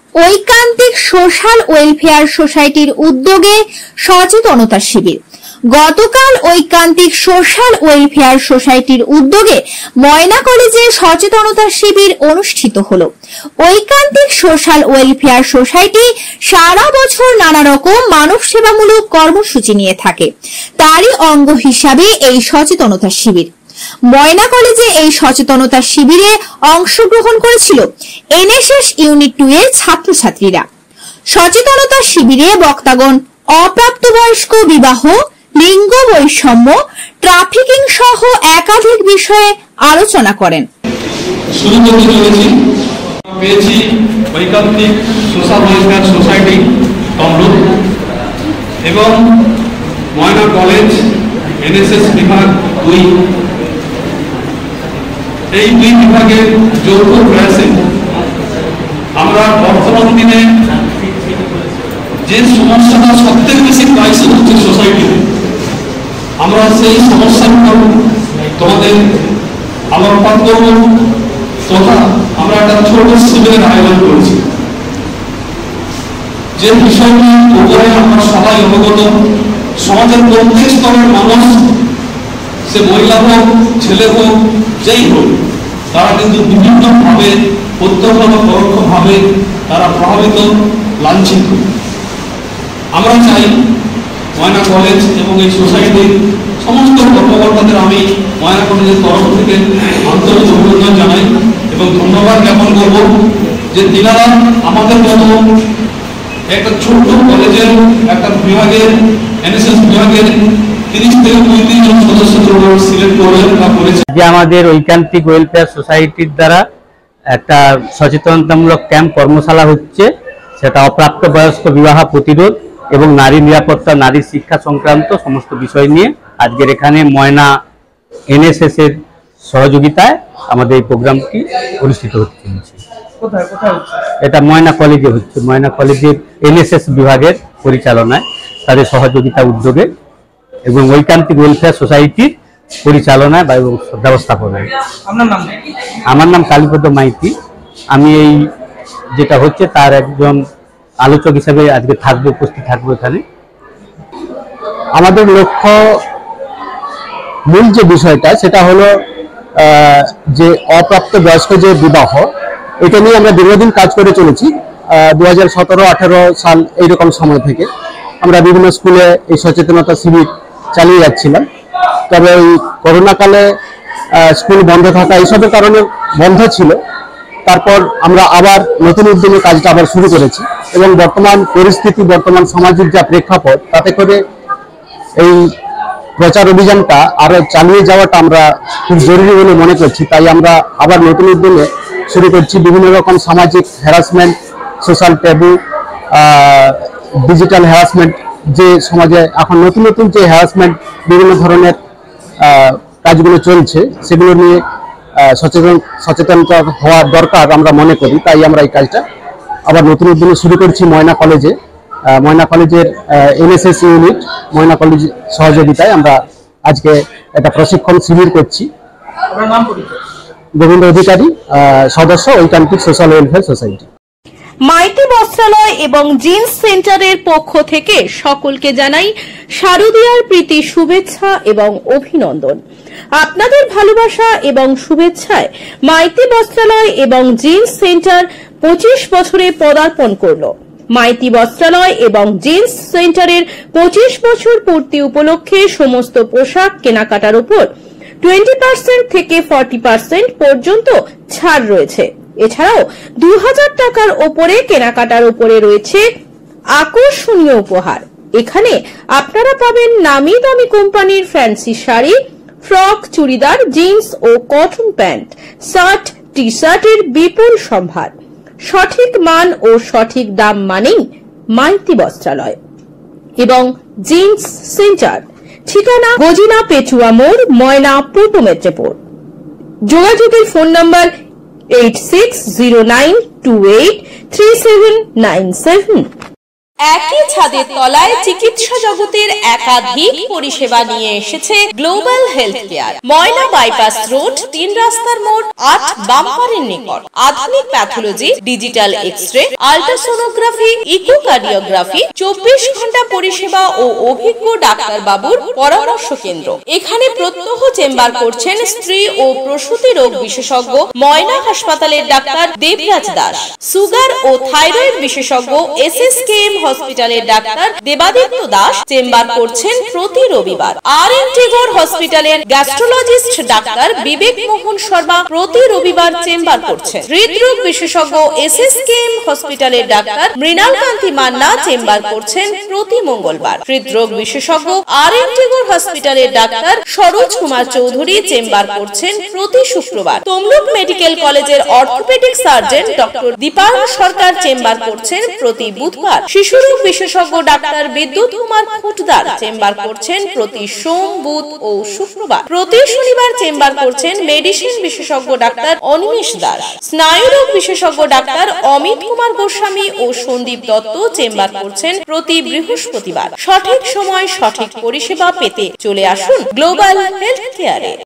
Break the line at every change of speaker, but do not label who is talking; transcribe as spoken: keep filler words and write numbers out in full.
ঐকান্তিক social welfare সোসাইটির উদ্যোগে সচেতনতা শিবির। গতকাল ঐকান্তিক সোশ্যাল ওয়েলফেয়ার সোসাইটির উদ্যোগে ময়না কলেজে সচেতনতা শিবির অনুষ্ঠিত হলো। ঐকান্তিক সোশ্যাল ওয়েলফেয়ার সোসাইটি সারা বছর নানা রকম মানব সেবামূলক কর্মসূচি নিয়ে থাকে, তারই অঙ্গ হিসাবে এই সচেতনতা শিবির। ময়না কলেজে এই সচেতনতা শিবিরে অংশগ্রহণ করেছিল এনএসএস ইউনিট টু এর ছাত্রছাত্রীরা। সচেতনতা শিবিরে বক্তাগণ অপ্রাপ্তবয়স্ক বিবাহ, লিঙ্গ বৈষম্য, ট্রাফিকিং সহ একাধিক বিষয়ে আলোচনা করেন।
শুরু করতে চলেছি পেয়েছি ঐকান্তিক সোশ্যাল ওয়েলফেয়ার সোসাইটি তমলুক এবং ময়না কলেজ এনএসএস বিভাগ দুই, এই দুই বিভাগের যৌথ প্রয়াসে আমরা বর্তমান দিনে যে সমস্যাটা সবথেকে বেশি ক্রাইসিস হচ্ছে সোসাইটিতে, আমরা সেই সমস্যার উপর তোমাদের আলোকপাত করব তথা আমরা একটা ছোট শিবিরের আয়োজন করেছি। যে বিষয়টির উপরে আমরা সবাই অবগত, সমাজের প্রত্যেক স্তরের মানুষ, সে মহিলা হোক, ছেলে হোক, যেই হোক, তারা কিন্তু বিভিন্নভাবে প্রত্যক্ষ বা পরোক্ষভাবে তারা প্রভাবিত, লাঞ্ছিত। আমরা চাই ময়না কলেজ এবং এই সোসাইটির সমস্ত কর্মকর্তাদের আমি ময়না কলেজের তরফ থেকে আন্তরিক অভিনন্দন জানাই এবং ধন্যবাদ জ্ঞাপন করব যে তিনারা আমাদের মতো একটা ছোট্ট কলেজের একটা বিভাগের এনএসএস বিভাগের তিরিশ থেকে পঁয়ত্রিশ জন সদস্যদের সিলেক্ট করলেন বা করেছেন।
যে আমাদের ঐকান্তিক ওয়েলফেয়ার সোসাইটির দ্বারা একটা সচেতনতামূলক ক্যাম্প কর্মশালা হচ্ছে, সেটা অপ্রাপ্তবয়স্ক বিবাহ প্রতিরোধ এবং নারী নিরাপত্তা, নারী শিক্ষা সংক্রান্ত সমস্ত বিষয় নিয়ে আজকের এখানে ময়না এনএসএস এর সহযোগিতায় আমাদের এই প্রোগ্রামটি অনুষ্ঠিত হচ্ছে। এটা ময়না কলেজে হচ্ছে, ময়না কলেজের এনএসএস বিভাগের পরিচালনায়, তাদের সহযোগিতা উদ্যোগে এবং ঐকান্তিক ওয়েলফেয়ার সোসাইটির পরিচালনায় বা ব্যবস্থাপনায়। আমার নাম কালীপদ মাইতি। আমি এই যেটা হচ্ছে তার একজন আলোচক হিসেবে আজকে থাকবো, উপস্থিত থাকবো এখানে।
আমাদের লক্ষ্য, মূল যে বিষয়টা সেটা হলো যে অপ্রাপ্ত বয়স্ক যে বিবাহ, এটা নিয়ে আমরা দীর্ঘদিন কাজ করে চলেছি। দু হাজার সতেরো আঠেরো সাল এইরকম সময় থেকে আমরা বিভিন্ন স্কুলে এই সচেতনতা শিবির চালিয়ে যাচ্ছিলাম। তবে এই করোনাকালে স্কুল বন্ধ থাকা এইসবের কারণে বন্ধ ছিল। তারপর আমরা আবার নতুন উদ্যমে কাজটা আবার শুরু করেছি এবং বর্তমান পরিস্থিতি, বর্তমান সামাজিক যা প্রেক্ষাপট, তাতে করে এই প্রচার অভিযানটা আরো চালিয়ে যাওয়াটা আমরা খুব জরুরি বলে মনে করছি। তাই আমরা আবার নতুন উদ্যমে শুরু করছি। বিভিন্ন রকম সামাজিক harassment, social taboo, digital harassment, যে সমাজে এখন নতুন নতুন যে হ্যারাসমেন্ট বিভিন্ন ধরনের কাজগুলো চলছে, সেগুলো নিয়ে সচেতন সচেতনতা হওয়ার দরকার আমরা মনে করি। তাই আমরা এই কাজটা আবার নতুন উদ্যমে শুরু করছি ময়না কলেজে। ময়না কলেজের এনএসএস ইউনিট ময়না কলেজ সহযোগিতায় আমরা আজকে একটা প্রশিক্ষণ শিবির করছি। গোবিন্দ অধিকারী, সদস্য Oikantik social welfare society.
Maiti Bastralaya এবং জিন্স সেন্টারের পক্ষ থেকে সকলকে জানাই শারদীয়ার প্রীতি শুভেচ্ছা এবং অভিনন্দন। আপনাদের ভালোবাসা এবং শুভেচ্ছায় মাইতি বস্ত্রালয় এবং জিন্স সেন্টার পঁচিশ বছরে পদার্পণ করল। মাইতি বস্ত্রালয় এবং জিন্স সেন্টারের পঁচিশ বছর পূর্তি উপলক্ষে সমস্ত পোশাক কেনাকাটার উপর টোয়েন্টি পার্সেন্ট থেকে ফর্টি পার্সেন্ট পর্যন্ত ছাড় রয়েছে। এছাড়াও দুই হাজার টাকার ওপরে কেনাকাটার উপরে রয়েছে আকর্ষণীয় উপহার। এখানে আপনারা পাবেন নামি দামি কোম্পানির fancy sari, frock, churidar, jeans ও কটন প্যান্ট, শার্ট, টি শার্টের বিপুল সম্ভার। সঠিক মান ও সঠিক দাম মানেই মাইতি বস্ত্রালয় এবং জিন্স সেন্টার। ঠিকানা গজিনা পেটুয়া মোড়, ময়না, পূর্ব মেদিনীপুর। যোগাযোগের phone number eight six zero nine two eight three seven nine seven. একই ছাদের তলায় চিকিৎসা জগতের একাধিক পরিষেবা নিয়ে এসেছে global health care. Moyna bypass road, তিন রাস্তার মোড়, আট বাম্পারের নিকট। আধুনিক pathology, digital X ray, ultrasonography, echocardiography, চব্বিশ ঘন্টা পরিষেবা ও অভিজ্ঞ ডাক্তার বাবুর পরামর্শ কেন্দ্র। এখানে প্রত্যহ চেম্বার করছেন স্ত্রী ও প্রসূতি রোগ বিশেষজ্ঞ ময়না হাসপাতালের ডাক্তার দেবরাজ দাস। সুগার ও থাইরয়েড বিশেষজ্ঞ এস এস কে এম হসপিটালের ডাক্তার দেবাদিত্য দাস চেম্বার করছেন প্রতি রবিবার। আর এন টেগোর হসপিটালের গ্যাস্ট্রোলজিস্ট ডাক্তার বিবেক মোহন শর্মা প্রতি রবিবার চেম্বার করছেন। হৃদরোগ বিশেষজ্ঞ এস এস কে এম হসপিটালের ডাক্তার মৃণাল কান্তি মান্না চেম্বার করছেন প্রতি মঙ্গলবার। হৃদরোগ বিশেষজ্ঞ আর এন টেগোর হসপিটালের ডাক্তার সরোজ কুমার চৌধুরী চেম্বার করছেন প্রতি শুক্রবার। তমলুক মেডিকেল কলেজের orthopaedic surgeon doctor Dipayan Sarkar chamber করছেন প্রতি বুধবার। শিশুরোগ বিশেষজ্ঞ ডাক্তার বিদ্যুৎ কুমার খুটদার চেম্বার করছেন প্রতি সোম, বুধ ও শুক্রবার। প্রতি শনিবার চেম্বার করছেন মেডিসিন বিশেষজ্ঞ ডাক্তার অনিমেষ দাস। স্নায়ুরোগ বিশেষজ্ঞ ডাক্তার অমিত কুমার গোস্বামী ও সন্দীপ দত্ত চেম্বার করছেন প্রতি বৃহস্পতিবার। সঠিক সময় সঠিক পরিষেবা পেতে চলে আসুন গ্লোবাল হেলথ কেয়ারে।